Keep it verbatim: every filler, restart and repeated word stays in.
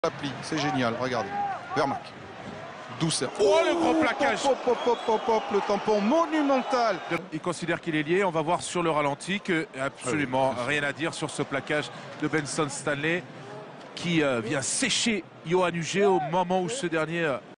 L'appli, c'est génial, regardez. Vermac. Douceur. Oh, le gros plaquage. Hop, hop, hop, hop, hop, le tampon monumental. Il considère qu'il est lié. On va voir sur le ralenti que absolument rien à dire sur ce plaquage de Benson Stanley qui euh, vient sécher Yoann Huget au moment où ce dernier... Euh,